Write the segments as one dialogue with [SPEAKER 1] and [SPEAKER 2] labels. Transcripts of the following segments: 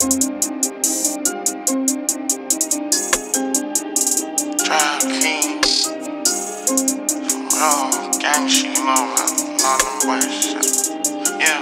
[SPEAKER 1] Gang shit, you know, man. None of them boys. Yeah.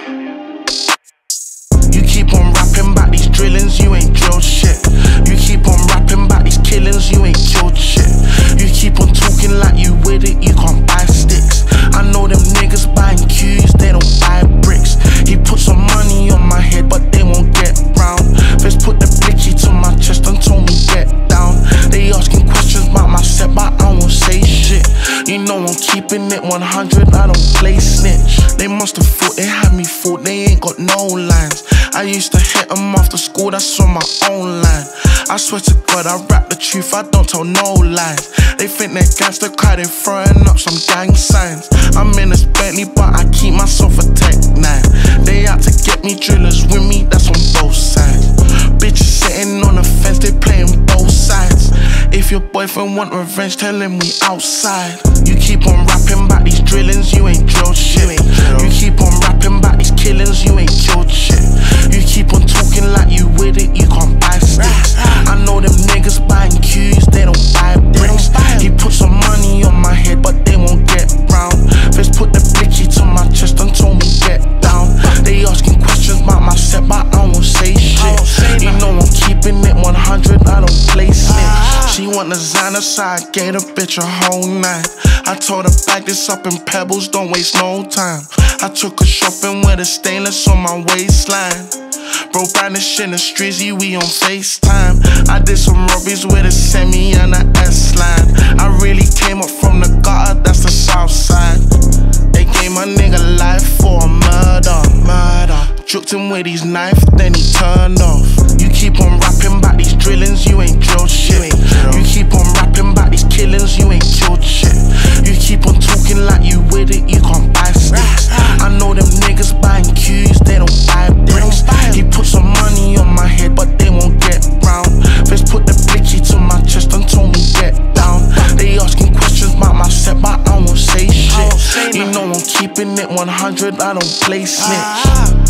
[SPEAKER 1] You keep on rapping about these drillings, you ain't drilled shit. You keep on rapping about these killings, you ain't killed shit. You keep on talking like you with it, you can't buy sticks. I know them niggas buying Q's, they don't buy bricks. He put some money on my head, but they won't get round. First put the blicky to my chest and told me get down. They asking questions about my set, but I won't say shit. You know I'm keeping it 100, I don't play snitch. They must have thought they had me fooled, they ain't got no lines. I used to hit them after school, that's on my own line. I swear to God, I rap the truth, I don't tell no lies. They think they're gangster, cry, they throwing up some gang signs. I'm in this Bentley, but I keep myself a Tech 9. They out to get me, drillers with me, that's on both sides. Bitches sitting on the fence, they playing both sides. If your boyfriend want revenge, tell him we outside. You keep on rapping about these drillings, you ain't drilled shit. You keep on rapping about these killings, you ain't killed shit. You keep on talking like you with it, you can't buy sticks. I know them niggas buying Q's, they don't buy bricks. He put some money on my head, but they won't get round. First put the blicky to my chest and told me get down. They asking questions about my set, but I won't say shit. You know I'm keeping it 100, I don't play snitch. She want designer, so I gave the bitch a whole night. I told her bag this up in Pebbles, don't waste no time. I took her shopping with a stainless on my waistline. Bro, brandished in the streetsy, we on FaceTime. I did some robberies with a semi and a S-line. I really came up from the gutter, that's the south side. They gave my nigga life for a murder. Juked him with his knife, then he turned off. You keep on rapping about these drillings, you ain't drilled shit. You keep on rapping about these killings, you ain't killed shit. You keep on talking like you with it, you can't buy sticks. I know them niggas buying Q's, they don't buy bricks. He put some money on my head, but they won't get round. First put the blicky to my chest and told me get down. They asking questions about my set, but I won't say shit. You know I'm keeping it 100, I don't play snitch.